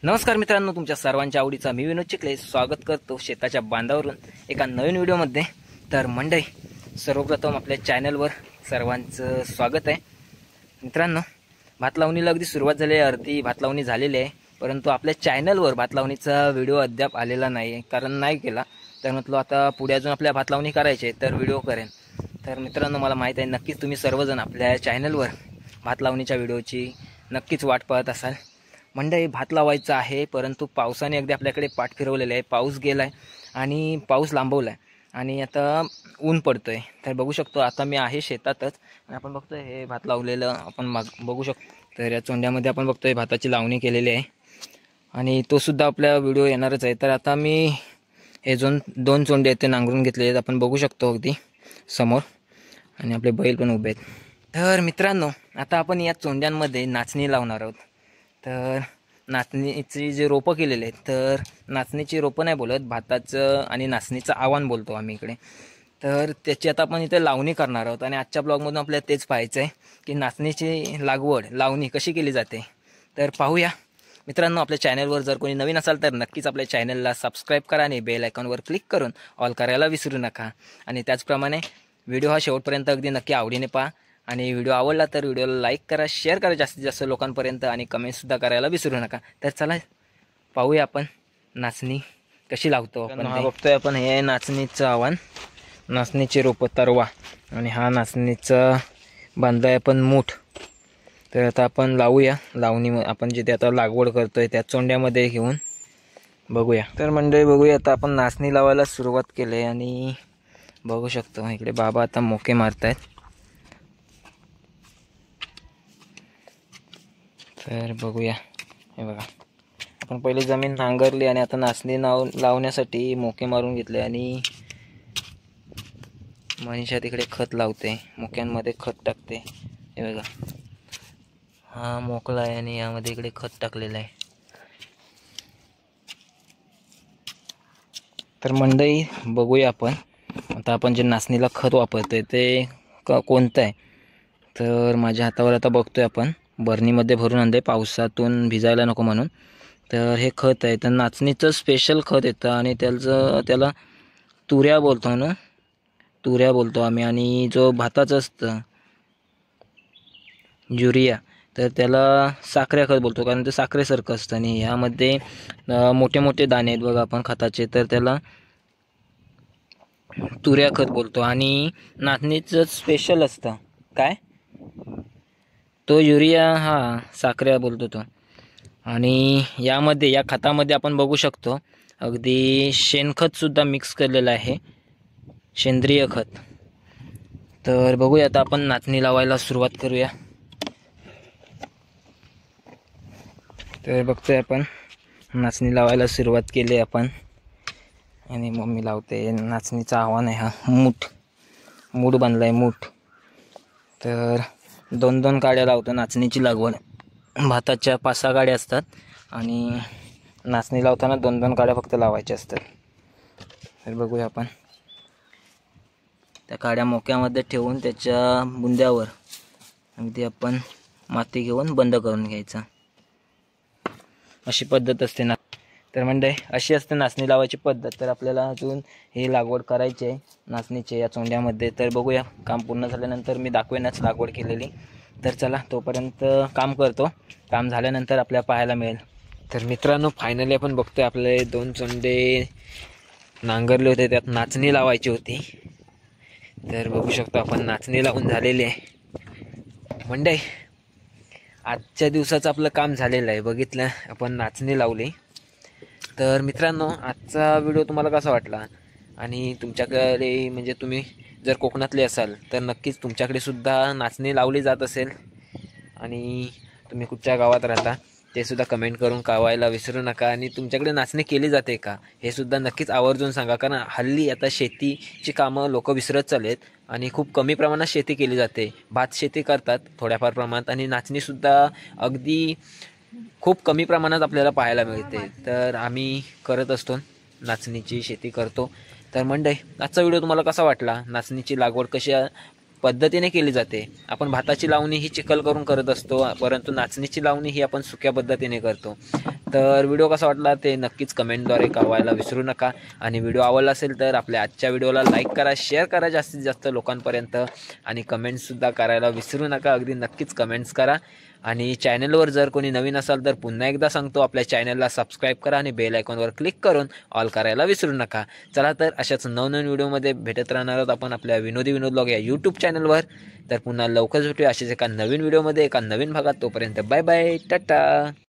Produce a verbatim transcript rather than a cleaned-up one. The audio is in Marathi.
नमस्कार मित्रांनो, तुमच्या सर्वांच्या आवडीचा मी विनोद चिखले स्वागत करतो शेताच्या बांधावरून एका नवीन व्हिडिओमध्ये। तर मंडळी, सर्वप्रथम आपल्या चॅनलवर सर्वांचं स्वागत आहे। मित्रांनो, भात लावणीला अगदी सुरुवात झाली आहे, अर्धी भात लावणी झालेली आहे, परंतु आपल्या चॅनलवर भात लावणीचा व्हिडिओ अद्याप आलेला नाही आहे, कारण नाही केला। तर म्हटलं आता पुढे अजून आपल्या भात लावणी करायची आहे तर व्हिडिओ करेन। तर मित्रांनो, मला माहीत आहे नक्कीच तुम्ही सर्वजण आपल्या चॅनलवर भात लावणीच्या व्हिडिओची नक्कीच वाट पाहत असाल। मंडळी, भात लावायचं आहे, परंतु पावसाने अगदी आपल्याकडे पाठ फिरवलेलं आहे। पाऊस गेला आहे आणि पाऊस लांबवला आहे आणि आता ऊन पडतो आहे। तर बघू शकतो आता मी आहे शेतातच आणि आपण बघतोय हे भात लावलेलं आपण माग बघू शकतो। तर या चोंड्यामध्ये आपण बघतोय भाताची लावणी केलेली आहे आणि तो सुद्धा आपल्या व्हिडिओ येणारच आहे। तर आता मी हे दोन दोन चोंडे आहेत ते नांगरून घेतले आहेत, आपण बघू शकतो अगदी समोर, आणि आपले बैल पण उभे आहेत। तर मित्रांनो, आता आपण या चोंड्यांमध्ये नाचणी लावणार आहोत। तर नाचणीची जे रोपं केलेले आहेत, तर नाचणीची रोपं नाही बोलत, भाताचं आणि नाचणीचं आव्हान बोलतो आम्ही इकडे। तर त्याची आता आपण इथे लावणी करणार आहोत आणि आजच्या ब्लॉगमधून आपल्याला तेच पाहायचं आहे की नाचणीची लागवड लावणी कशी केली जाते। तर पाहूया मित्रांनो। आपल्या चॅनलवर जर कोणी नवीन असाल तर नक्कीच आपल्या चॅनलला सबस्क्राईब करा आणि बेल आयकॉनवर क्लिक करून ऑल करायला विसरू नका। आणि त्याचप्रमाणे व्हिडिओ हा शेवटपर्यंत अगदी नक्की आवडीने पहा आणि व्हिडिओ आवडला तर व्हिडिओला लाईक करा, शेअर करा जास्तीत जास्त लोकांपर्यंत आणि कमेंटसुद्धा करायला विसरू नका। तर चला पाहूया आपण नाचणी कशी लावतो आपण। हा बघतोय आपण, हे नाचणीचं आव्हान, नाचणीचे रोपं तरवा, आणि हा नाचणीचा बांधलाय आपण मूठ। तर आता आपण लावूया लावणी, आपण जिथे आता लागवड करतोय त्या चोंड्यामध्ये घेऊन बघूया। तर मंडळी बघूया, आता आपण नाचणी लावायला सुरुवात केली आहे आणि बघू शकतो इकडे बाबा आता मोके मारतायत। तर बघूया, हे बघा, आपण पहिले जमीन नांगरली आणि आता नाचणी लाव लावण्यासाठी मोके मारून घेतले आणि मनीषा तिकडे खत लावते, मोक्यांमध्ये खत टाकते। हे बघा, हा मोकळा आहे आणि यामध्ये इकडे खत टाकलेलं आहे। तर मंडळी बघूया आपण, आता आपण जे नाचणीला खत वापरतोय ते कोणतं आहे। तर माझ्या हातावर आता बघतोय आपण बरणीमध्ये भरून आणले पावसातून भिजायला नको म्हणून। तर हे खत आहे, तर नाचणीचं स्पेशल खत येतं आणि त्याचं त्याला तुऱ्या बोलतो ना, तुऱ्या बोलतो आम्ही। आणि जो भाताचं असतं युरिया, तर त्याला साखऱ्या खत बोलतो, कारण ते साखरेसारखं असतं आणि यामध्ये मोठे मोठे दाणे आहेत बघा आपण खताचे, तर त्याला तुऱ्या खत बोलतो। आणि नाचणीचं स्पेशल असतं काय, तो युरिया, हा साखऱ्या बोलतो तो। आणि यामध्ये या खतामध्ये आपण बघू शकतो अगदी शेणखतसुद्धा मिक्स केलेलं आहे, सेंद्रिय खत। तर बघूया आता आपण नाचणी लावायला सुरुवात करूया। तर बघतोय आपण नाचणी लावायला सुरुवात केली आपण आणि मम्मी लावते। नाचणीचं आव्हान आहे, हा मूठ मूठ बांधला आहे, मूठ। तर दोन दोन काड्या लावतो नाचणीची लागवड, भाताच्या पाच सहा काड्या असतात आणि नाचणी लावताना दोन दोन काड्या फक्त लावायच्या असतात। तर बघूया आपण, त्या काड्या मोक्यामध्ये ठेवून त्याच्या बुंद्यावर अगदी आपण माती घेऊन बंद करून घ्यायचा, अशी पद्धत असते ना। तर म्हणजे अशी असते नाचणी लावायची पद्धत। तर आपल्याला अजून ही लागवड करायची आहे नाचणीचे या चोंड्यामध्ये। तर बघूया, काम पूर्ण झाल्यानंतर मी दाखवेनच लागवड केलेली। तर चला तोपर्यंत काम करतो, काम झाल्यानंतर आपल्याला पाहायला मिळेल। तर मित्रांनो, फायनली आपण बघतोय आपले दोन चोंडे नांगरले होते, त्यात नाचणी लावायची होती। तर बघू शकतो आपण नाचणी लावून झालेली आहे। मंडळी, आजच्या दिवसाचं आपलं काम झालेलं आहे, बघितलं आपण नाचणी लावली। तर मित्रांनो, आजचा व्हिडिओ तुम्हाला कसा वाटला, आणि तुमच्याकडे म्हणजे तुम्ही जर कोकणातले असाल तर नक्कीच तुमच्याकडे सुद्धा नाचणी लावली जात असेल आणि तुम्ही कुठच्या गावात राहता ते सुद्धा कमेंट करून कळवायला विसरू नका। आणि तुमच्याकडे नाचणी केली जाते का हे सुद्धा नक्कीच आवर्जून सांगा, कारण हल्ली आता शेतीची कामं लोक विसरत चाललेत आणि खूप कमी प्रमाणात शेती केली जाते। भात शेती करतात थोड्याफार प्रमाणात आणि नाचणीसुद्धा अगदी खूप कमी प्रमाणात आपल्याला पाहायला मिळते। तर आम्ही करत असतो, नाचणीची शेती करतो। तर मंडळी, आजचा व्हिडिओ तुम्हाला कसा वाटला, नाचणीची लागवड कशा पद्धतीने केली जाते। आपण भाताची लावणी ही चिखल करून करत असतो, परंतु नाचणीची लावणी ही आपण सुक्या पद्धतीने करतो। तर व्हिडिओ कसा वाटला ते नक्कीच कमेंटद्वारे कळवायला विसरू नका आणि व्हिडिओ आवडला असेल तर आपल्या आजच्या व्हिडिओला लाईक करा, शेअर करा जास्तीत जास्त लोकांपर्यंत आणि कमेंट्ससुद्धा करायला विसरू नका. अगदी नक्कीच कमेंट्स करा आणि चॅनलवर जर कोणी नवीन असाल तर पुन्हा एकदा सांगतो, आपल्या चॅनलला सबस्क्राईब करा आणि बेल आयकॉनवर क्लिक करून ऑल करायला विसरू नका. चला तर अशाच नवनवीन व्हिडिओमध्ये भेटत राहणार आहोत आपण आपल्या विनोदी विनोद ब्लॉग या यूट्यूब चॅनलवर. तर पुन्हा लवकरच भेटूया असेच एका नवीन व्हिडिओमध्ये एका नवीन भागात. तोपर्यंत बाय बाय, टाटा.